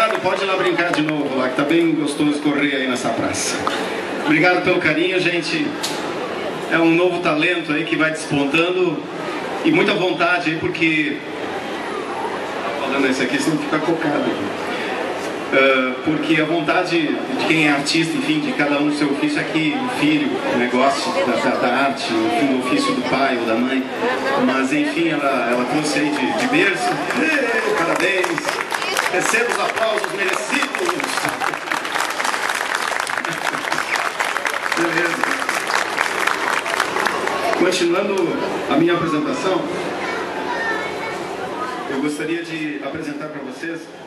Obrigado, pode ir lá brincar de novo lá, que tá bem gostoso correr aí nessa praça. Obrigado pelo carinho, gente. É um novo talento aí que vai despontando e muita vontade aí, porque... falando isso aqui, senão fica cocado aqui. Porque a vontade de quem é artista, enfim, de cada um do seu ofício é que o filho, o negócio da arte, enfim, o ofício do pai ou da mãe. Mas enfim, ela trouxe aí de berço. Parabéns! Receba os aplausos merecidos! Beleza. Continuando a minha apresentação, eu gostaria de apresentar para vocês